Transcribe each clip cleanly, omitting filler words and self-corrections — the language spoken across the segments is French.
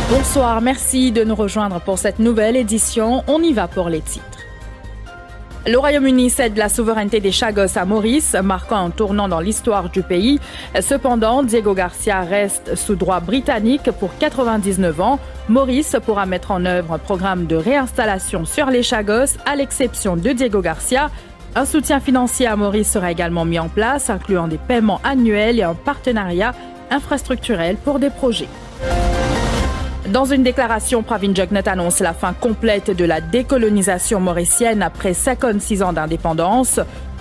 Bonsoir, merci de nous rejoindre pour cette nouvelle édition. On y va pour les titres. Le Royaume-Uni cède la souveraineté des Chagos à Maurice, marquant un tournant dans l'histoire du pays. Cependant, Diego Garcia reste sous droit britannique pour 99 ans. Maurice pourra mettre en œuvre un programme de réinstallation sur les Chagos, à l'exception de Diego Garcia. Un soutien financier à Maurice sera également mis en place, incluant des paiements annuels et un partenariat infrastructurel pour des projets. Dans une déclaration, Pravin Jugnauth annonce la fin complète de la décolonisation mauricienne après 56 ans d'indépendance.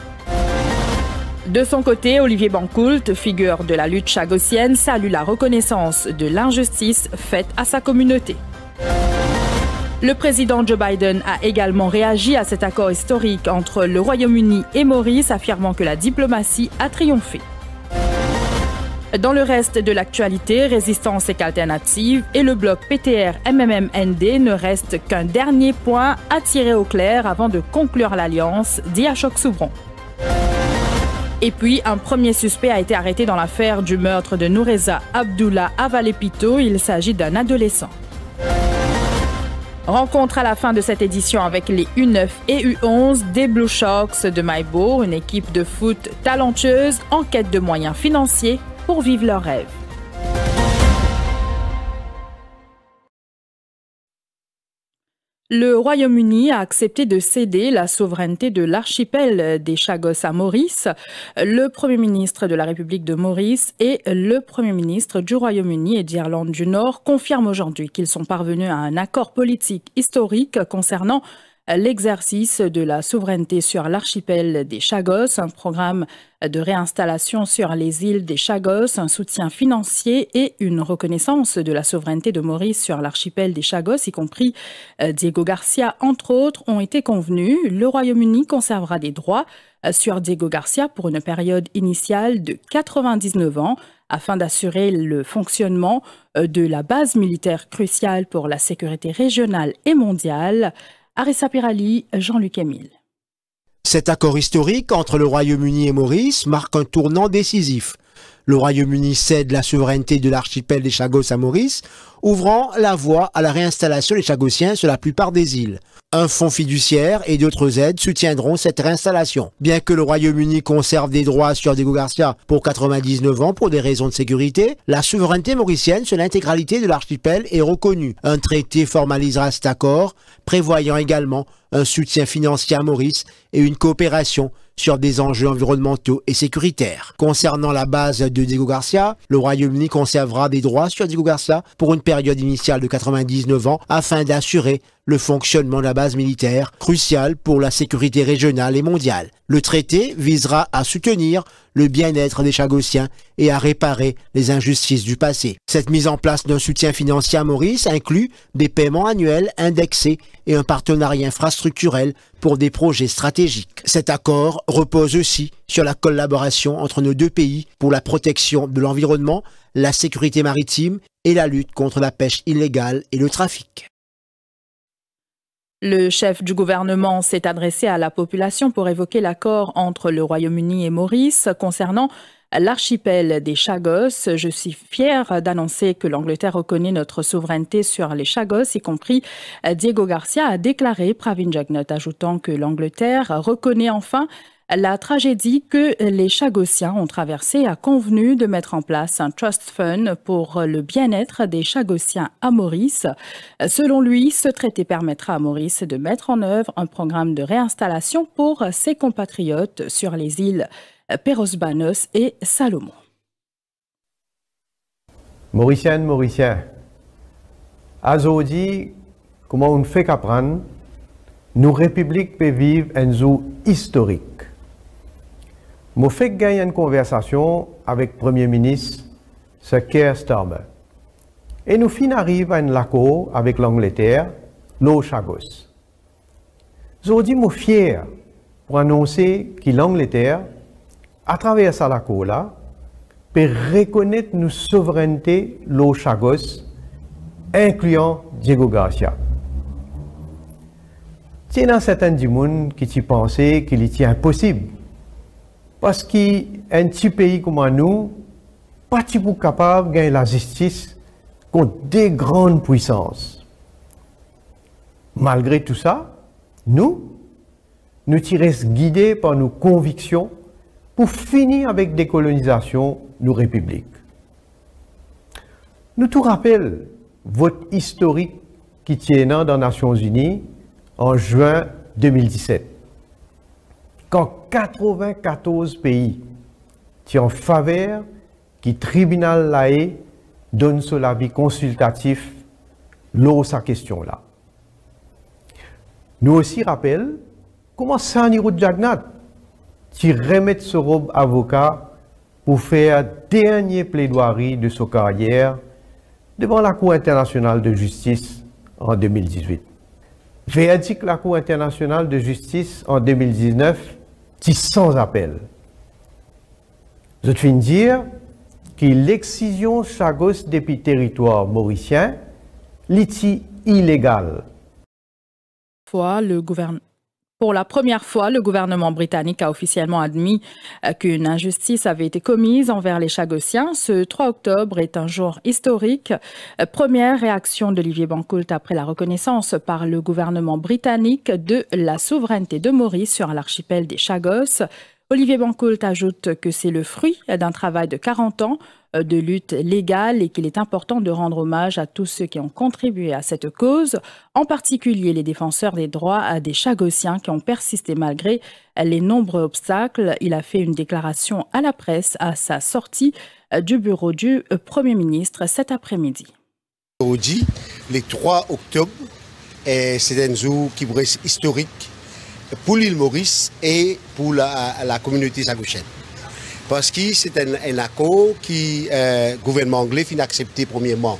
De son côté, Olivier Bancoult, figure de la lutte chagossienne, salue la reconnaissance de l'injustice faite à sa communauté. Le président Joe Biden a également réagi à cet accord historique entre le Royaume-Uni et Maurice, affirmant que la diplomatie a triomphé. Dans le reste de l'actualité, Résistance et qu'Alternative et le bloc PTR-MMM-ND ne restent qu'un dernier point à tirer au clair avant de conclure l'alliance, dit Ashok Soubron. Et puis, un premier suspect a été arrêté dans l'affaire du meurtre de Noureza Abdullah Avalepito. Il s'agit d'un adolescent. Rencontre à la fin de cette édition avec les U9 et U11 des Blue Sharks de Maïbourg, une équipe de foot talentueuse en quête de moyens financiers pour vivre leurs rêves. Le Royaume-Uni a accepté de céder la souveraineté de l'archipel des Chagos à Maurice. Le Premier ministre de la République de Maurice et le Premier ministre du Royaume-Uni et d'Irlande du Nord confirment aujourd'hui qu'ils sont parvenus à un accord politique historique concernant l'exercice de la souveraineté sur l'archipel des Chagos, un programme de réinstallation sur les îles des Chagos, un soutien financier et une reconnaissance de la souveraineté de Maurice sur l'archipel des Chagos, y compris Diego Garcia, entre autres, ont été convenus. Le Royaume-Uni conservera des droits sur Diego Garcia pour une période initiale de 99 ans afin d'assurer le fonctionnement de la base militaire cruciale pour la sécurité régionale et mondiale. Arissa Pirali, Jean-Luc Émile. Cet accord historique entre le Royaume-Uni et Maurice marque un tournant décisif. Le Royaume-Uni cède la souveraineté de l'archipel des Chagos à Maurice, ouvrant la voie à la réinstallation des Chagossiens sur la plupart des îles. Un fonds fiduciaire et d'autres aides soutiendront cette réinstallation. Bien que le Royaume-Uni conserve des droits sur Diego Garcia pour 99 ans pour des raisons de sécurité, la souveraineté mauricienne sur l'intégralité de l'archipel est reconnue. Un traité formalisera cet accord, prévoyant également un soutien financier à Maurice et une coopération sur des enjeux environnementaux et sécuritaires. Concernant la base de Diego Garcia, le Royaume-Uni conservera des droits sur Diego Garcia pour une période initiale de 99 ans afin d'assurer le fonctionnement de la base militaire, cruciale pour la sécurité régionale et mondiale. Le traité visera à soutenir le bien-être des Chagossiens et à réparer les injustices du passé. Cette mise en place d'un soutien financier à Maurice inclut des paiements annuels indexés et un partenariat infrastructurel pour des projets stratégiques. Cet accord repose aussi sur la collaboration entre nos deux pays pour la protection de l'environnement, la sécurité maritime et la lutte contre la pêche illégale et le trafic. Le chef du gouvernement s'est adressé à la population pour évoquer l'accord entre le Royaume-Uni et Maurice concernant l'archipel des Chagos. Je suis fière d'annoncer que l'Angleterre reconnaît notre souveraineté sur les Chagos, y compris Diego Garcia, a déclaré Pravin Jugnauth, ajoutant que l'Angleterre reconnaît enfin la tragédie que les Chagossiens ont traversée et a convenu de mettre en place un trust fund pour le bien-être des Chagossiens à Maurice. Selon lui, ce traité permettra à Maurice de mettre en œuvre un programme de réinstallation pour ses compatriotes sur les îles Perros-Banus et Salomon. Mauriciennes, Mauriciens, aujourd'hui, comment on fait qu'apprendre, nos républiques peuvent vivre un jour historique. Je fais gagner une conversation avec le Premier ministre, Sir Keir Starmer. Et nous finissons à un accord avec l'Angleterre, les Chagos. Aujourd'hui, je suis fier pour annoncer que l'Angleterre, à travers cet accord-là, peut reconnaître nos souverainetés, les Chagos, incluant Diego Garcia. Il y a certains gens qui pensaient qu'il était impossible. Parce qu'un petit pays comme nous, pas capable de gagner la justice contre des grandes puissances. Malgré tout ça, nous tirons guidés par nos convictions pour finir avec décolonisation nos républiques. Nous tout rappelle votre historique qui tient dans les Nations Unies en juin 2017. Quand 94 pays qui en faveur qui tribunal l'AE donne son avis consultatif lors de sa question là. Nous aussi rappelons comment Saniro Jagnat qui remet ce robe avocat pour faire dernier plaidoirie de sa carrière devant la Cour internationale de justice en 2018. Verdict la Cour internationale de justice en 2019 qui sans appel. Je te finis dire que l'excision Chagos depuis territoire mauricien l'est illégale. Pour la première fois, le gouvernement britannique a officiellement admis qu'une injustice avait été commise envers les Chagossiens. Ce 3 octobre est un jour historique. Première réaction d'Olivier Bancoult après la reconnaissance par le gouvernement britannique de la souveraineté de Maurice sur l'archipel des Chagos. Olivier Bancoult ajoute que c'est le fruit d'un travail de 40 ans de lutte légale et qu'il est important de rendre hommage à tous ceux qui ont contribué à cette cause, en particulier les défenseurs des droits des Chagossiens qui ont persisté malgré les nombreux obstacles. Il a fait une déclaration à la presse à sa sortie du bureau du Premier ministre cet après-midi. Aujourd'hui, le 3 octobre, c'est un jour qui reste historique pour l'île Maurice et pour la communauté chagosienne. Parce que c'est un accord qui le gouvernement anglais a accepté premièrement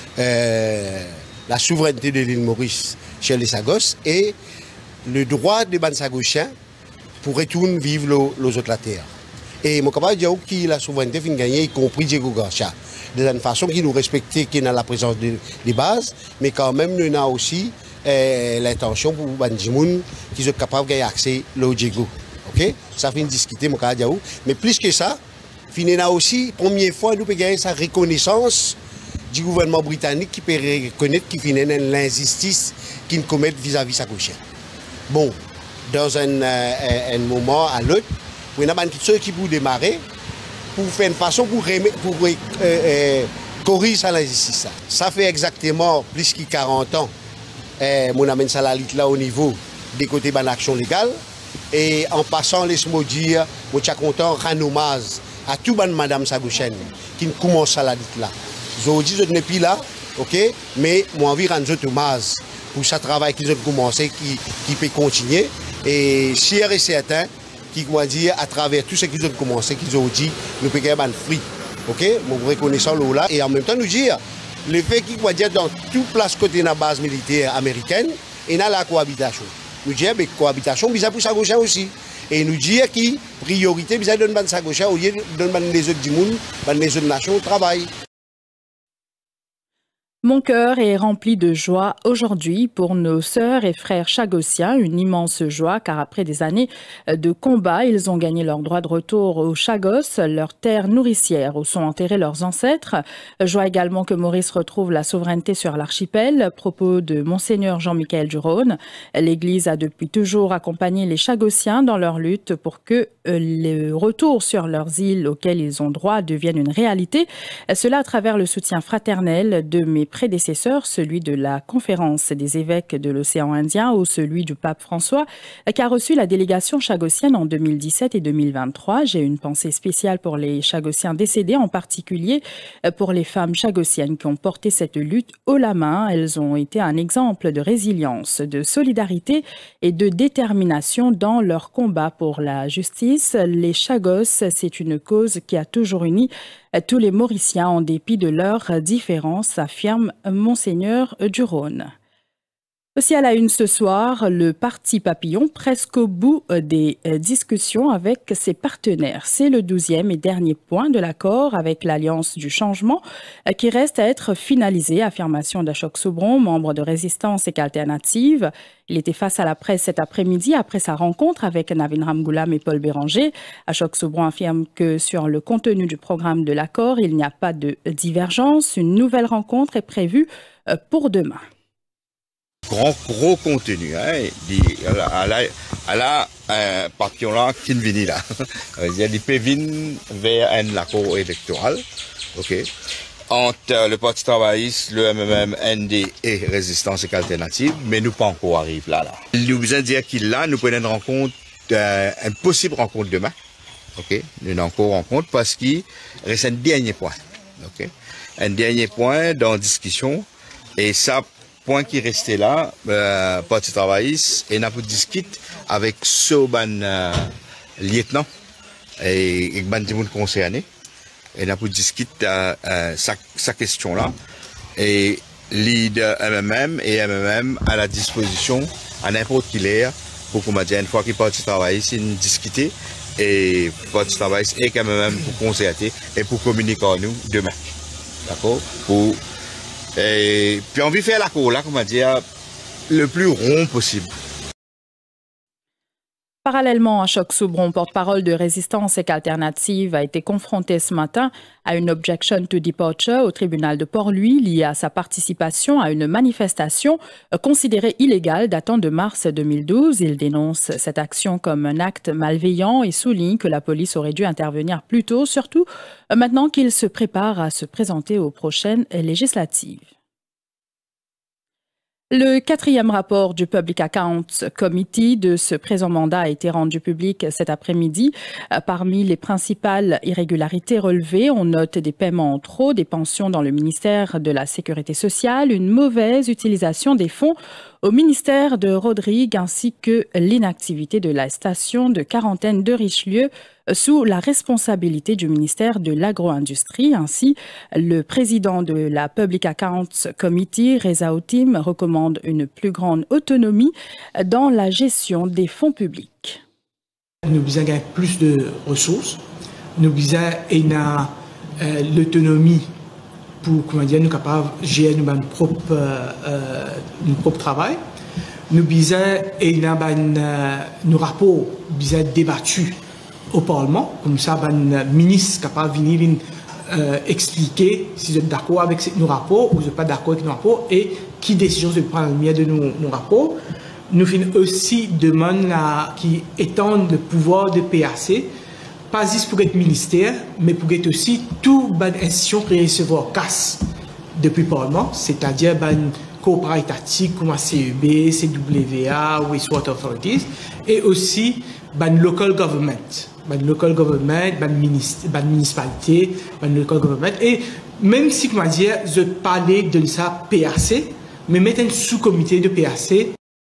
la souveraineté de l'île Maurice chez les Chagos et le droit des Chagosiens pour retourner vivre les autres la terre. Et je suis capable de dire que la souveraineté a gagné, y compris Diego Garcia, de une façon qui nous respectait, qui est dans la présence des bases, mais quand même nous avons aussi l'intention pour Bandimoun qui sont capables de gagner accès au Diego. Okay? Ça fait discuter, mais plus que ça, finalement aussi, première fois, nous pouvons gagner sa reconnaissance du gouvernement britannique qui peut reconnaître qu'il y a l'injustice qu'il commet vis-à-vis de sa gauche. Bon, dans un moment à l'autre, il y a ceux qui peuvent démarrer pour faire une façon pour corriger l'injustice. Ça fait exactement plus de 40 ans. On amène ça là au niveau des côtés de l'action légale. Et en passant, laisse-moi dire, je suis content de rendre hommage à tout le monde, Madame Sagouchen, qui commence à la lutte là. Aujourd'hui, je n'ai plus là, ok, mais j'ai envie de rendre hommage pour ce travail qu'ils ont commencé, qui peut continuer. Et sûr et certain, qui va dire, à travers tout ce qu'ils ont commencé, qu'ils ont dit, nous pouvons gagner un fruit. Ok, mon reconnaissant là. Et en même temps, nous dire, le fait qu'il va dire dans toute place côté de la base militaire américaine, il y a la cohabitation. Nous disons que la cohabitation, c'est pour Sagosha aussi. Et nous disons que la priorité, c'est de donner Sagosha au lieu de donner les autres du monde, les autres nations au travail. Mon cœur est rempli de joie aujourd'hui pour nos sœurs et frères chagossiens, une immense joie car après des années de combat, ils ont gagné leur droit de retour aux Chagos, leur terre nourricière où sont enterrés leurs ancêtres. Joie également que Maurice retrouve la souveraineté sur l'archipel. Propos de Monseigneur Jean-Michel Duron. L'Église a depuis toujours accompagné les Chagossiens dans leur lutte pour que le retour sur leurs îles auxquelles ils ont droit devienne une réalité. Cela à travers le soutien fraternel de mes prédécesseurs, celui de la conférence des évêques de l'océan Indien ou celui du pape François, qui a reçu la délégation chagossienne en 2017 et 2023. J'ai une pensée spéciale pour les chagossiens décédés, en particulier pour les femmes chagossiennes qui ont porté cette lutte haut la main. Elles ont été un exemple de résilience, de solidarité et de détermination dans leur combat pour la justice. Les Chagos, c'est une cause qui a toujours uni tous les Mauriciens en dépit de leurs différences, affirme Monseigneur Duron. Aussi à la une ce soir, le parti Papillon presque au bout des discussions avec ses partenaires. C'est le 12e et dernier point de l'accord avec l'Alliance du changement qui reste à être finalisé. Affirmation d'Ashok Sobron, membre de Résistance et Alternative. Il était face à la presse cet après-midi après sa rencontre avec Navin Ramgoolam et Paul Béranger. Ashok Sobron affirme que sur le contenu du programme de l'accord, il n'y a pas de divergence. Une nouvelle rencontre est prévue pour demain. Gros contenu, hein, à la partion là qui vient là. Il y a des pévines vers un accord électoral, ok, entre le Parti travailliste, le MMM, ND et Résistance et Alternative, mais nous pas encore arrivé là. Nous besoin dire qu'il là, nous prenons une rencontre, une possible rencontre demain, ok, une encore rencontre parce qu'il reste un dernier point, ok, un dernier point dans la discussion et ça. Point qui restait là, Parti travailliste, et n'a pas discuté avec ce lieutenant et ban de monde concerné, et n'a pas discuté sa question là, et leader MMM et MMM à la disposition à n'importe quelle heure pour qu'on m'a dit une fois que Parti travailliste il discuter et Parti travailliste et MMM pour concerter et pour communiquer à nous demain, d'accord, pour et puis on veut faire l'accord là, comment dire, le plus rond possible. Parallèlement, Ashok Sobron, porte-parole de Résistance et Alternative, a été confronté ce matin à une objection to departure au tribunal de Port-Louis liée à sa participation à une manifestation considérée illégale datant de mars 2012. Il dénonce cette action comme un acte malveillant et souligne que la police aurait dû intervenir plus tôt, surtout maintenant qu'il se prépare à se présenter aux prochaines législatives. Le 4e rapport du Public Accounts Committee de ce présent mandat a été rendu public cet après-midi. Parmi les principales irrégularités relevées, on note des paiements en trop, des pensions dans le ministère de la Sécurité sociale, une mauvaise utilisation des fonds au ministère de Rodrigue ainsi que l'inactivité de la station de quarantaine de Richelieu sous la responsabilité du ministère de l'Agro-Industrie. Ainsi, le président de la Public Accounts Committee, Reza Outim, recommande une plus grande autonomie dans la gestion des fonds publics. Nous avons gagné plus de ressources, nous avons l'autonomie pour comment dire, nous capables de gérer notre propre travail. Nous avons nos rapports débattus au Parlement, comme ça, le ministre est capable de venir expliquer si vous êtes d'accord avec nos rapports ou vous n'êtes pas d'accord avec nos rapports et qui décision se prend le milieu de nos rapports. Nous faisons aussi demande qui étendent le pouvoir de PAC, pas juste pour être ministère, mais pour être aussi toute bonne institution qui recevoir casse depuis le Parlement, c'est-à-dire coopérative comme CEB, CWA, Wastewater Authorities, et aussi local government. Local government, municipalité, local government. Et même si, comment dire, je parlais de ça PAC, mais mettre un sous-comité de PAC.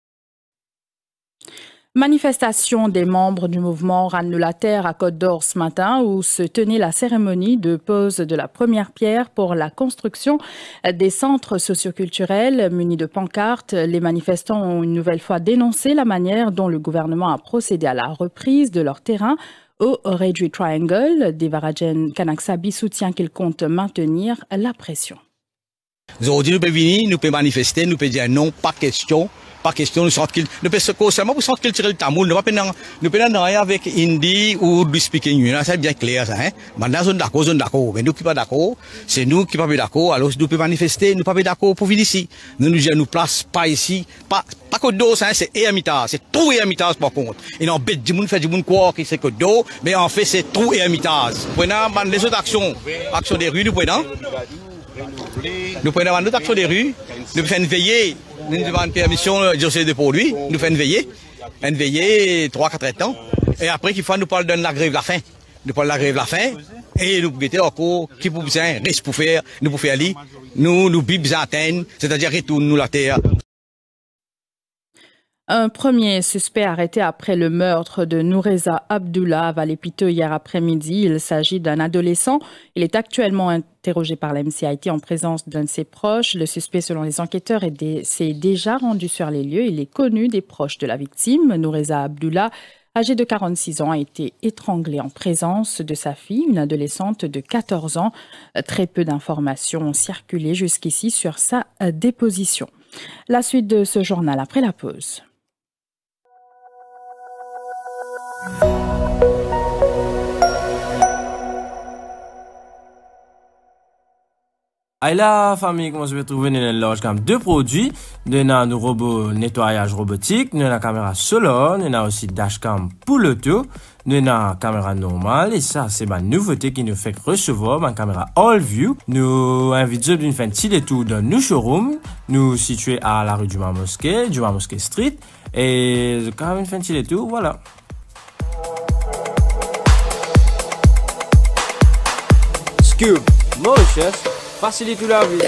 Manifestation des membres du mouvement Ranulataire à Côte-d'Or ce matin où se tenait la cérémonie de pose de la première pierre pour la construction des centres socioculturels munis de pancartes. Les manifestants ont une nouvelle fois dénoncé la manière dont le gouvernement a procédé à la reprise de leur terrain au Redri Triangle. Devarajan Kanaksabi soutient qu'il compte maintenir la pression. Aujourd'hui, nous pouvons venir, nous pouvons manifester, nous pouvons dire non, pas question, nous pouvons seulement pour centre culturel de Tamoul, nous pouvons rien avec Hindi ou du speaking, c'est bien clair ça, hein. Maintenant, zone d'accord, mais nous qui pas d'accord, c'est nous qui pas d'accord, alors nous pouvons manifester, nous pas d'accord pour venir ici. Nous place pas ici, pas Côte d'Or, c'est Ermitage, c'est tout Ermitage par contre. Et non, bête du monde fait du monde croire que c'est Côte d'Or, mais en fait c'est tout Ermitage. Prenons les autres actions des rues, nous prenons. Nous prenons notre action des rues, nous faisons veiller, nous demandons permission de pour lui, nous faisons veiller 3-4 temps, et après qu'il faut nous parle de la grève de la faim. Nous parlons de la grève de la faim, et nous mettons encore qui pour besoin, reste pour faire, nous pour faire aller, nous bibs antennes, c'est-à-dire retourne nous la terre. Un premier suspect arrêté après le meurtre de Noureza Abdullah à Vallée-Piteux hier après-midi. Il s'agit d'un adolescent. Il est actuellement interrogé par la MCIT en présence d'un de ses proches. Le suspect, selon les enquêteurs, s'est déjà rendu sur les lieux. Il est connu des proches de la victime. Noureza Abdullah, âgé de 46 ans, a été étranglé en présence de sa fille, une adolescente de 14 ans. Très peu d'informations ont circulé jusqu'ici sur sa déposition. La suite de ce journal après la pause. Et la famille, comment se retrouve dans une large gamme de produits. Nous avons un robot nettoyage robotique, nous avons une caméra solaire, nous avons aussi dashcam pour l'auto, nous avons une caméra normale, et ça, c'est ma nouveauté qui nous fait recevoir ma caméra All View. Nous invitons d'une fin de petit détour dans nos showrooms, nous situés à la rue du Mosquée Street, et quand même une fin de petit détour, voilà. Scoob, Mauritius, facilite la vie.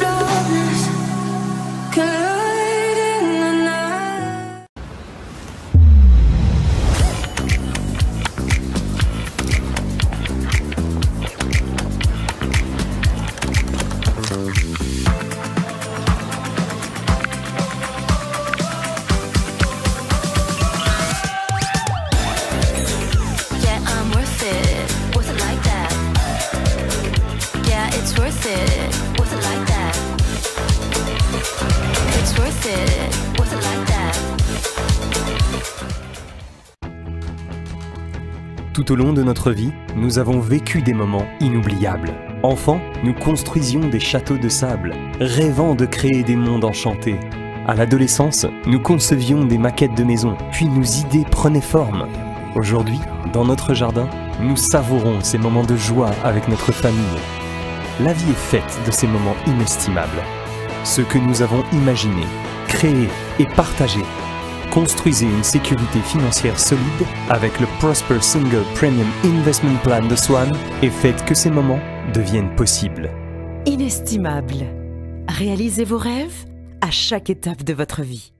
Tout au long de notre vie, nous avons vécu des moments inoubliables. Enfants, nous construisions des châteaux de sable, rêvant de créer des mondes enchantés. À l'adolescence, nous concevions des maquettes de maisons, puis nos idées prenaient forme. Aujourd'hui, dans notre jardin, nous savourons ces moments de joie avec notre famille. La vie est faite de ces moments inestimables. Ce que nous avons imaginé, créé et partagé. Construisez une sécurité financière solide avec le Prosper Single Premium Investment Plan de Swan et faites que ces moments deviennent possibles. Inestimable. Réalisez vos rêves à chaque étape de votre vie.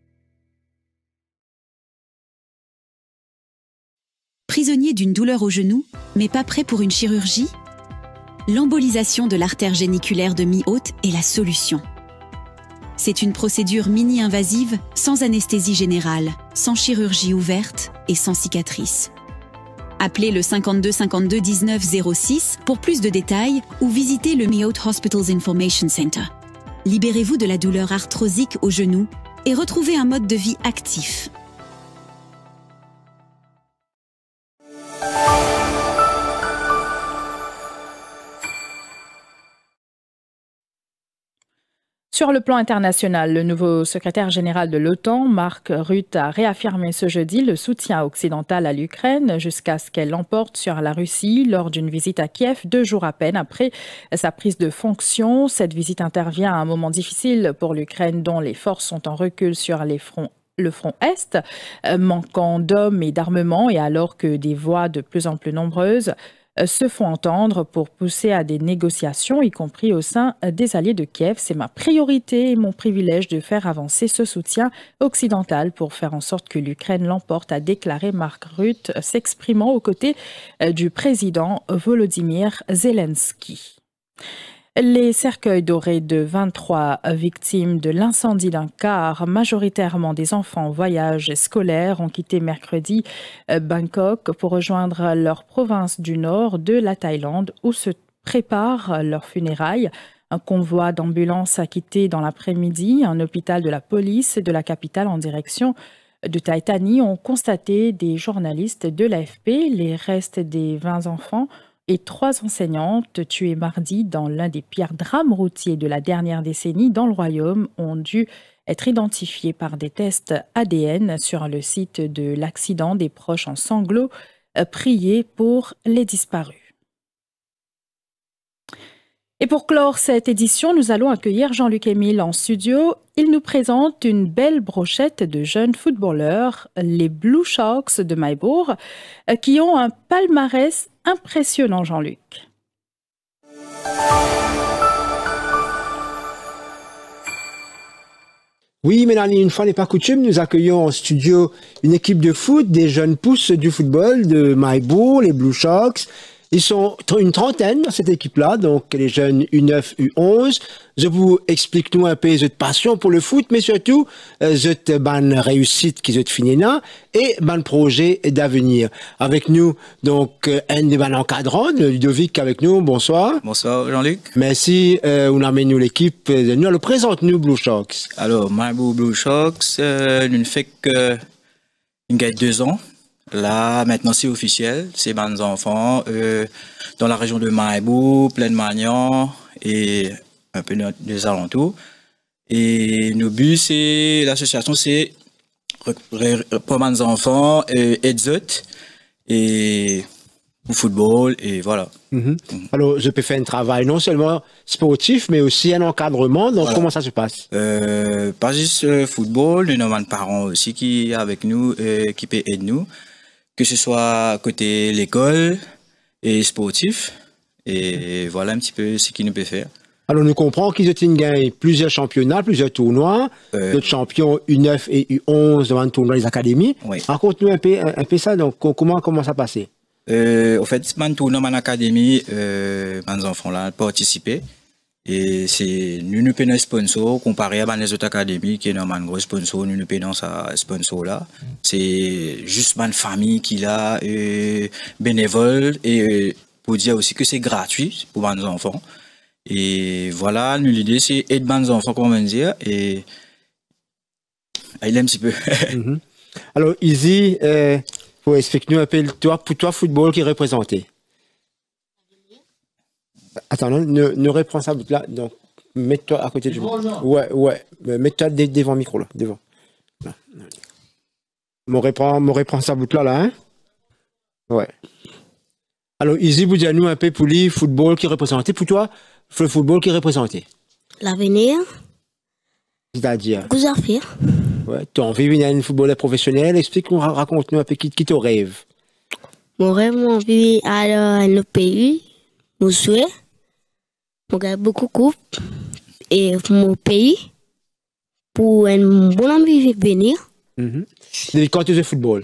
Prisonnier d'une douleur au genou, mais pas prêt pour une chirurgie? L'embolisation de l'artère géniculaire de mi-haute est la solution. C'est une procédure mini-invasive, sans anesthésie générale, sans chirurgie ouverte et sans cicatrice. Appelez le 52 52 19 06 pour plus de détails ou visitez le Mi-Haute Hospitals Information Center. Libérez-vous de la douleur arthrosique au genou et retrouvez un mode de vie actif. Sur le plan international, le nouveau secrétaire général de l'OTAN, Mark Rutte, a réaffirmé ce jeudi le soutien occidental à l'Ukraine jusqu'à ce qu'elle l'emporte sur la Russie lors d'une visite à Kiev 2 jours à peine après sa prise de fonction. Cette visite intervient à un moment difficile pour l'Ukraine dont les forces sont en recul sur le front Est, manquant d'hommes et d'armement et alors que des voix de plus en plus nombreuses se font entendre pour pousser à des négociations, y compris au sein des alliés de Kiev. C'est ma priorité et mon privilège de faire avancer ce soutien occidental pour faire en sorte que l'Ukraine l'emporte, a déclaré Mark Rutte, s'exprimant aux côtés du président Volodymyr Zelensky. Les cercueils dorés de 23 victimes de l'incendie d'un car, majoritairement des enfants en voyage scolaire, ont quitté mercredi Bangkok pour rejoindre leur province du nord de la Thaïlande où se préparent leurs funérailles. Un convoi d'ambulances a quitté dans l'après-midi un hôpital de la police de la capitale en direction de Thai Thani, ont constaté des journalistes de l'AFP. Les restes des 20 enfants et 3 enseignantes tuées mardi dans l'un des pires drames routiers de la dernière décennie dans le royaume ont dû être identifiés par des tests ADN sur le site de l'accident. Des proches en sanglots priaient pour les disparus. Et pour clore cette édition, nous allons accueillir Jean-Luc Émile en studio. Il nous présente une belle brochette de jeunes footballeurs, les Blue Sharks de Maïbourg, qui ont un palmarès impressionnant, Jean-Luc. Oui, Mélanie, une fois n'est pas coutume, nous accueillons en studio une équipe de foot, des jeunes pousses du football de Maïbourg, les Blue Sharks. Ils sont une trentaine dans cette équipe-là, donc les jeunes U9, U11. Je vous explique nous un peu cette passion pour le foot, mais surtout cette bonne réussite qui est finie là et bon projet d'avenir. Avec nous, donc, un des bons encadrants, Ludovic avec nous. Bonsoir. Bonsoir Jean-Luc. Merci. On amène nous l'équipe. Nous, alors, présente-nous Blue Sharks. Alors, Maïbourg Blue Sharks, nous ne fait que une gagne 2 ans. Là, maintenant, c'est officiel. C'est des enfants dans la région de Maïbourg, Plaine-Magnan et un peu des alentours. Et nos buts, c'est l'association, c'est pour des enfants et au football et voilà. Alors, je peux faire un travail non seulement sportif, mais aussi un encadrement. Donc, voilà. Comment ça se passe? Pas juste football, nous avons des parents aussi qui sont avec nous, qui peuvent aider nous. Que ce soit côté l'école et sportif. Et voilà un petit peu ce qu'il nous peut faire. Alors, nous comprenons qu'ils ont gagné plusieurs championnats, plusieurs tournois, d'autres champions U9 et U11 devant le tournoi des académies. Oui. Raconte-nous un peu ça. Donc, comment ça passait? Au fait, c'est un tournoi en académie, les enfants là participé. Et c'est nous payons un sponsor comparé à les autres académies qui est un gros sponsor, nous payons ce sponsor là. C'est juste une famille qui l'a bénévole et pour dire aussi que c'est gratuit pour les enfants. Et voilà, l'idée c'est aider les enfants, comment dire, et il aime un petit peu. Alors, Izzy, pour expliquer-nous un peu, pour toi, football qui est représenté. Attends, ne reprends ça là. Donc, mets-toi à côté du micro. Ouais. Mets-toi devant le micro là, devant. Là. Me reprends ça là, hein? Ouais. Alors, Izzy, vous dites-nous un peu pour lui, football qui est représenté. Pour toi, le football qui est représenté. L'avenir. C'est-à-dire. Vous à faire. Ouais. Tu as envie de devenir un footballeur professionnel. Explique-nous, raconte-nous un peu qui te rêve. Mon rêve, mon envie aller à un pays. Mon souhait. On gagne beaucoup de coupes et mon pays pour un bon envie de venir. Depuis quand tu joues au football?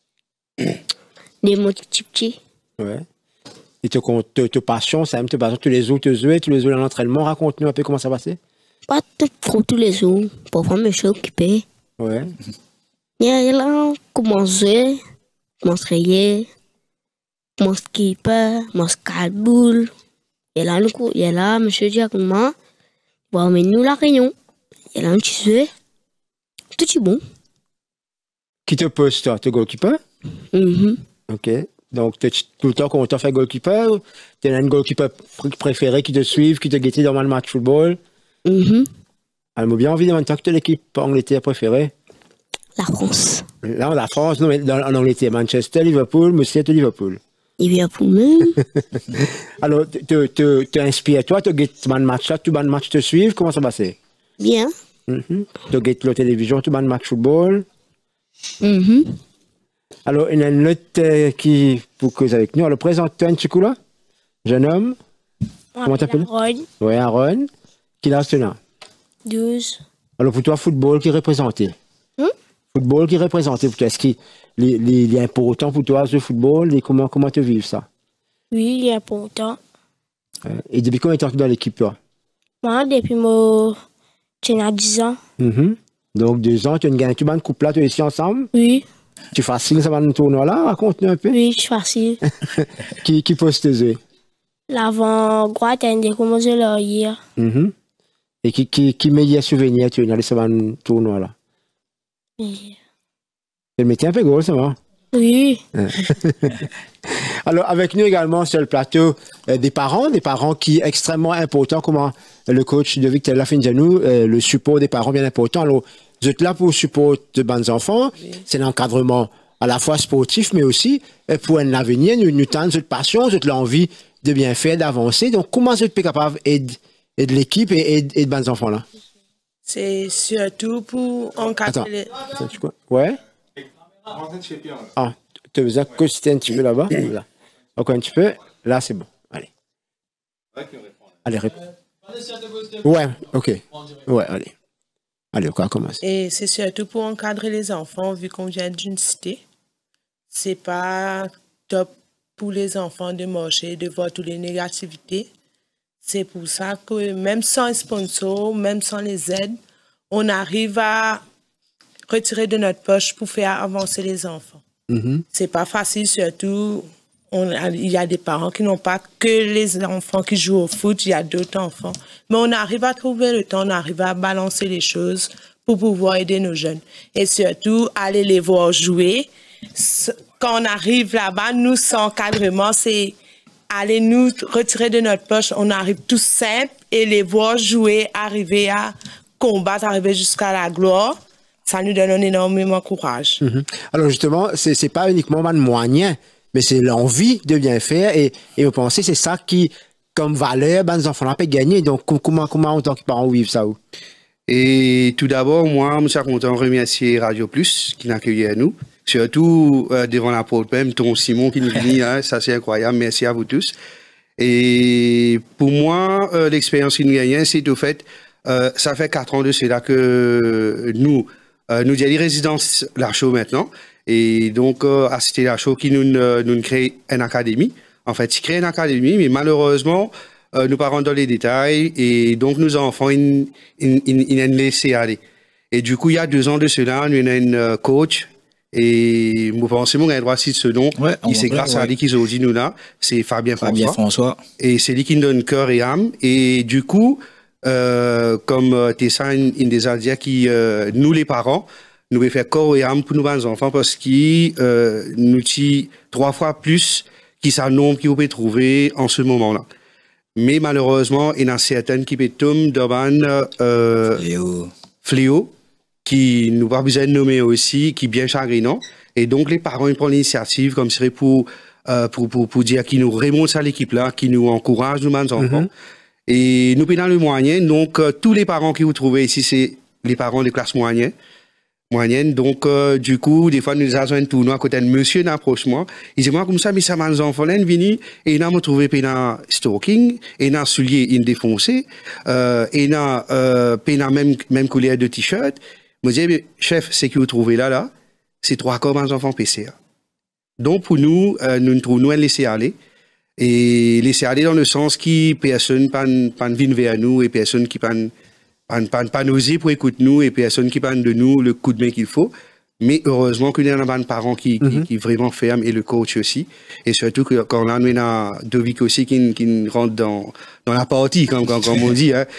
Des mots petits. Ouais. Et te passion, ça aime te passion tous les jours, tu joues à l'entraînement. Raconte-nous un peu comment ça passait. Pas trop tous les jours. Parfois, je suis occupé. Ouais. Il y a là, comment jouer, comment se réveiller, comment skipper, comment scalboule. Et là, monsieur Diacouma, bon, mais nous la réunion. Et là, un petit jeu. Tout est bon. Qui te pose, toi? Tu es goalkeeper? Ok. Donc, tout le temps qu'on t'a fait goalkeeper, tu as un goalkeeper préféré qui te suive, qui te guette dans le match football? Alors, bien envie de maintenant que tu as l'équipe Angleterre préférée? La France. Là, la France, non, mais en Angleterre, Manchester, Liverpool, monsieur de Liverpool. Liverpool même. Alors, tu inspires toi, tu guettes le match là, tout le match te suivre, comment ça passe? Bien. Tu guettes la télévision, tout le match football. Alors, il y a une autre qui pour cause avec nous. Alors, présente-toi un petit coup là, jeune homme. Comment t'appelles? Aaron. Oui, Aaron. Qui l'a là? 12. Alors, pour toi, football qui est représenté? Football qui est représenté pour toi, est-ce qu'il est important pour toi, ce football, et comment tu vis ça? Oui, il est important. Et depuis combien de temps tu es dans l'équipe, toi? Moi, depuis mon... j'ai 10 ans. Donc, 2 ans, tu as gagné une coupe là, tu es ici ensemble? Oui. Tu es facile, ça va dans tournoi là? Raconte-nous un peu. Oui, je suis facile. Qui pose tes yeux? L'avant-droite, elle a commencé là hier. Et qui meilleur souvenir tu as dans ce tournoi là? Oui. C'est le métier un peu gros, c'est vrai? Oui. Alors, avec nous également sur le plateau, des parents qui est extrêmement important, comment le coach de Victor Lafinjanou, le support des parents bien important. Alors, vous êtes là pour le support de bons enfants, c'est l'encadrement à la fois sportif, mais aussi pour un avenir, nous tentons cette passion, cette l'envie de bien faire, d'avancer. Donc, comment vous êtes capable d'aider l'équipe et de bons enfants là? C'est surtout pour encadrer. Attends, quoi? Ouais? Ah, tu as besoin que c'était un petit peu là-bas? Là. Encore un petit peu. Là, c'est bon. Allez. Allez, réponds. Ouais, ok. Ouais, allez. Allez, on va commencer. Et c'est surtout pour encadrer les enfants, vu qu'on vient d'une cité. C'est pas top pour les enfants de marcher, de voir toutes les négativités. C'est pour ça que même sans les sponsors, même sans les aides, on arrive à retirer de notre poche pour faire avancer les enfants. C'est pas facile, surtout, il y a des parents qui n'ont pas que les enfants qui jouent au foot, il y a d'autres enfants. Mais on arrive à trouver le temps, on arrive à balancer les choses pour pouvoir aider nos jeunes. Et surtout, aller les voir jouer. Quand on arrive là-bas, nous, sans encadrement, c'est aller nous retirer de notre poche. On arrive tout simple et les voir jouer, arriver à combattre, arriver jusqu'à la gloire. Ça nous donne énormément courage. Alors justement, c'est pas uniquement un moyen, mais c'est l'envie de bien faire et vous pensez c'est ça qui, comme valeur, les enfants-là peuvent gagner. Donc comment en tant que parents vivent ça? Et tout d'abord, moi, je suis content de remercier Radio Plus qui nous accueille à nous. Surtout devant la porte même, ton Simon qui nous dit, hein, ça c'est incroyable, merci à vous tous. Et pour moi, l'expérience qui nous gagne, c'est au fait, ça fait 4 ans de cela que nous avons des résidences la show maintenant. Et donc, à Cité la show qui nous crée une académie. En fait, ils créent une académie, mais malheureusement, nous pas rentrer dans les détails. Et donc, nos enfants, ils laissé aller. Et du coup, il y a 2 ans de cela, nous avons une coach. Et moi, pensez, mon droit de ce nom. Ouais, c'est grâce à lui qu'ils ont dit nous là. C'est Fabien François. Et c'est lui qui nous donne cœur et âme. Et du coup, comme Tessa, une des Aldiens qui, nous les parents, nous devons faire corps et âme pour nous les enfants parce qu'ils nous tirent 3 fois plus qu'ils savent nombre qu'ils peuvent trouver en ce moment-là. Mais malheureusement, il y en a certaines qui peuvent tomber dans un fléau qui nous pas besoin de nommer aussi, qui est bien chagrinant. Et donc, les parents ils prennent l'initiative comme serait pour dire qu'ils nous remontent à l'équipe-là, qui nous encouragent, nous, les enfants. Et nous prenons le moyen. Donc, tous les parents qui vous trouvez ici, c'est les parents des classes moyennes. Donc, du coup, des fois, nous avons un tournoi à côté de monsieur d'approchement. Il dit, moi, comme ça, mais ça m'a les enfants là, vini, et il a me trouvé pena stalking, et il a soulier, il défoncé, et il a même couleur de t-shirt. Moi, je dis, chef, c'est que vous trouvez là, c'est 3 corps les enfants PCA. Donc, pour nous, nous laisser aller. Et laisser aller dans le sens qui personne pas vient vers nous et personne qui pas n'oser pour écouter nous et personne qui pas de nous le coup de main qu'il faut. Mais heureusement qu'il y a un parent qui vraiment ferme et le coach aussi. Et surtout que quand là, nous avons Dovic aussi qui rentre dans la partie, comme on dit. Hein.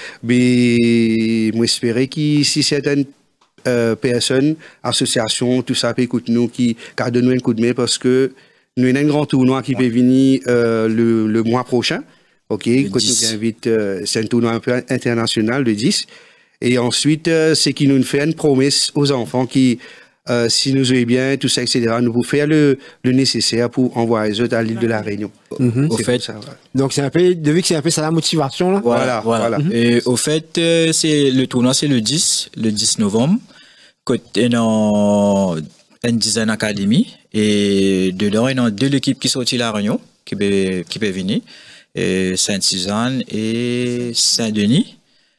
Mais moi, j'espérais que si certaines personnes, associations, tout ça, peut écouter nous, qui donne nous un coup de main parce que nous avons un grand tournoi qui peut venir le mois prochain. OK, quand nous invite, c'est un tournoi un peu international, le 10. Et ensuite, c'est qui nous fait une promesse aux enfants qui, si nous jouons bien, tout ça, etc., nous pouvons faire le nécessaire pour envoyer les autres à l'île de la Réunion. Au fait, ça, voilà. Donc, c'est un peu, depuis que c'est un peu ça la motivation, là. Voilà. Et au fait, le tournoi, c'est le 10 novembre. Côté dans une dizaine d'académies. Et dedans, il y a 2 équipes qui sont à la Réunion, qui peuvent venir. Sainte-Suzanne et Saint-Denis.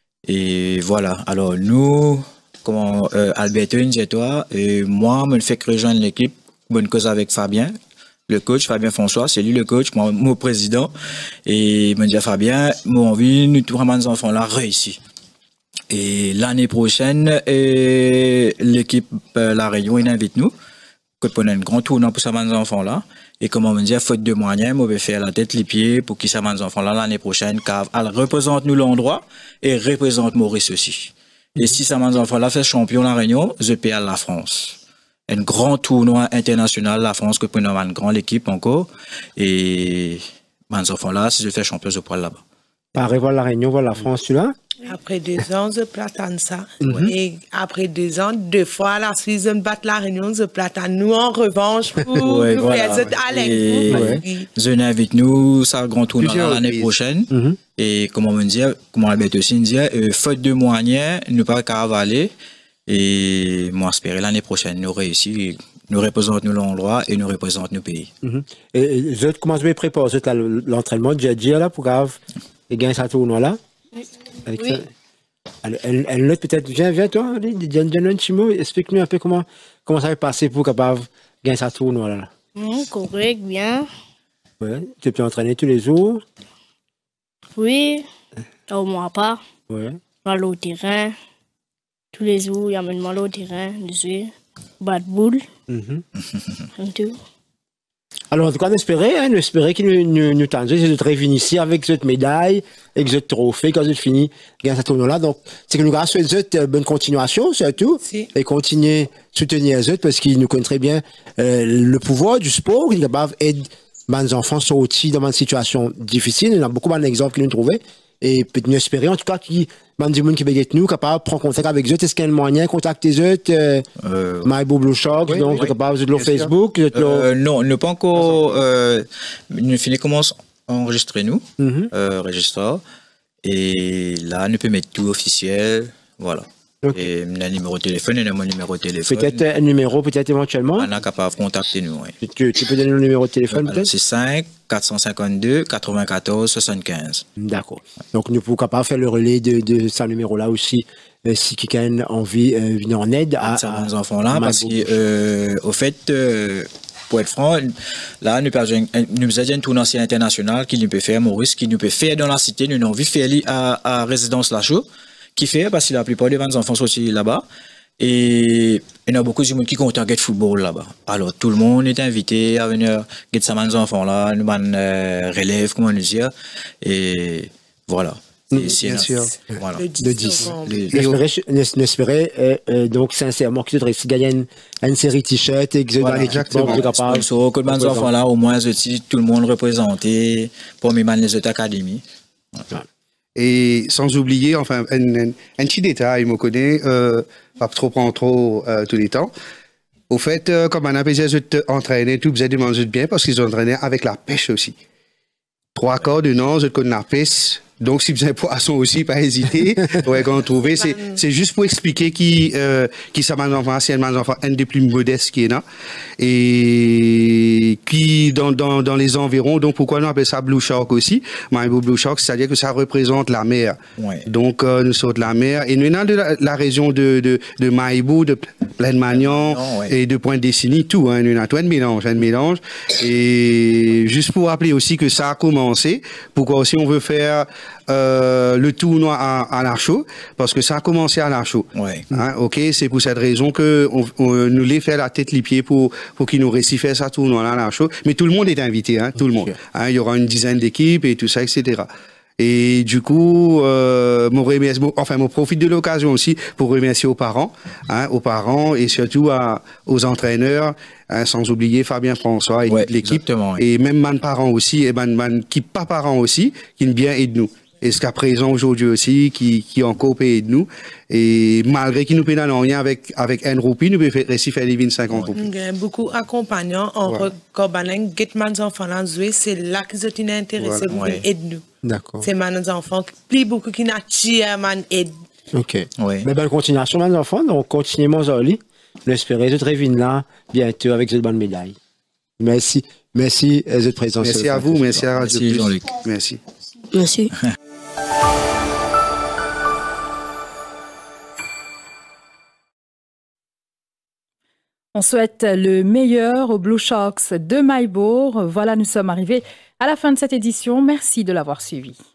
Et voilà. Alors, nous, comment, Alberto, toi, et moi, me fait rejoindre l'équipe, bonne cause avec Fabien, le coach, Fabien François, c'est lui le coach, moi, mon président. Et me dit Fabien, moi, envie, nous, tous les enfants là, réussi. Et l'année prochaine, l'équipe La Réunion, il invite nous, pour un grand tournoi pour ces enfants là. Et comme on me dit, faute de moyens, on va faire la tête, les pieds pour qu'ils ces enfants là l'année prochaine, car elle représente nous l'endroit et représente Maurice aussi. Et si ces enfants là fait champion La Réunion, je paye à la France. Un grand tournoi international, la France, que pour une grande équipe encore. Et mes enfants là, si je fais champion, je prends là-bas. Pareil, voilà La Réunion, voilà la France, tu l'as? Après 2 ans, je platane ça. Et après 2 ans, 2 fois à la suite, je me batte La Réunion, je platane nous en revanche pour nous faire cette avec je n'invite nous, ça grand tournoi l'année prochaine. Et comme on me dit, comme on l'a aussi dit, faute de moyens, nous pas cavaler. Et moi, j'espère l'année prochaine, nous réussir. Nous représentons l'endroit et nous représentons nos pays. Et je commence à préparer l'entraînement de Djadji là pour gagner ce tournoi là. Oui. Elle note peut-être, viens toi, donne un petit mot, explique-nous un peu comment ça va passer pour capable gagner sa tournoi là. Correct, bien. Ouais, tu peux entraîner tous les jours. Oui, au moins pas. Ouais. Aller au terrain. Tous les jours, il y a même mal au terrain, je suis battre boule. Comme tout. Alors, en tout cas, on espérait qu'il nous tendent de revenir ici avec cette médaille, avec ce trophée, quand vous finissez gagner ce tournoi-là. Donc, c'est que nous grâce à cette bonne continuation, surtout, et continuer à soutenir les autres parce qu'ils nous connaissent très bien le pouvoir du sport, qui est capable d'aider les enfants sortis dans une situation difficile. Il y a beaucoup d'exemples qu'ils nous trouvaient. Et peut-être nous espérer, en tout cas, qu'il y a des gens qui sont nous, capables de prendre contact avec eux. Est-ce qu'il y a un moyen de contacter eux? MyBo Blue Shark, donc, capable de Facebook? Non, ne pas encore. Nous commençons à enregistrer nous, registre. Et là, nous pouvons mettre tout officiel. Voilà. Et un numéro de téléphone, et mon numéro de téléphone. Peut-être un numéro, peut-être éventuellement. On est capable de contacter nous. Oui. Tu peux donner le numéro de téléphone, peut-être? C'est 5 452 94 75. D'accord. Donc, nous pouvons capable faire le relais de ce numéro-là aussi, si quelqu'un a envie de venir en aide à ces enfants-là. Parce que, au fait, pour être franc, là, nous avons un tournoi international qui nous peut faire, Maurice, qui nous peut faire dans la cité. Nous avons envie de faire à résidence Lachaud. Qui fait parce que la plupart des enfants sont aussi là-bas et il y a beaucoup de gens qui comptent à football là-bas. Alors tout le monde est invité à venir get ça les enfants là, nous relève comment nous dire et voilà. Bien sûr. Voilà. De 10. J'espérais donc sincèrement que tu aurais gagné une série t-shirt et que vous avez exactement capable que les enfants là au moins tout le monde représenté pour mes les autres académies. Et sans oublier, enfin, un petit détail, me connaît, pas trop prendre trop tous les temps. Au fait, comme on a besoin de entraîner, tout besoin de manger bien parce qu'ils entraînaient avec la pêche aussi. 3 quarts de non, je connais la pêche. Donc, si vous avez poisson aussi, pas hésiter. Ouais, quand on trouve, c'est juste pour expliquer qui ça m'a enfant, c'est un enfant, un des plus modestes qui est là. Et qui, dans les environs, donc pourquoi on appelle ça Blue Shark aussi? MyBo Blue Shark, c'est-à-dire que ça représente la mer. Ouais. Donc, nous sommes de la mer. Et nous sommes de la région de MyBo, de Plaine Magnan et de Pointe-Décennie, tout, hein. Nous avons un mélange. Et juste pour rappeler aussi que ça a commencé, pourquoi aussi on veut faire le tournoi à l'Archaud, parce que ça a commencé à l'Archaud. Ouais. Hein, ok, c'est pour cette raison que on nous les fait la tête les pieds pour qu'ils nous récifèrent ça tournoi à l'Archaud. Mais tout le monde est invité, hein, tout le monde. Hein, il y aura une dizaine d'équipes et tout ça, etc. Et du coup, je profite de l'occasion aussi pour remercier aux parents et surtout aux entraîneurs, hein, sans oublier Fabien François et toute l'équipe. Et même mes parents aussi, et qui pas parents aussi, qui bien aident nous. Et jusqu'à présent, aujourd'hui aussi, qui encore aident nous. Et malgré qu'ils nous payent rien avec 1 roupie, nous pouvons réussir à faire les 50 roupies. Beaucoup accompagnants en recorbanant, Getman enfants là, c'est là qu'ils sont intéressés pour aider nous. D'accord. C'est mes enfants, plus beaucoup qui n'attirent man aide. Ok. Oui. Mais bonne continuation, mes enfants. Donc, continuez, mon Zoli. J'espère que vous revenez là bientôt avec cette bonne médaille. Merci. Merci de votre présence. Merci à vous. Merci à Radio Plus. Jean-Luc. Merci. Merci. On souhaite le meilleur aux Blue Sharks de MyBo. Voilà, nous sommes arrivés à la fin de cette édition. Merci de l'avoir suivi.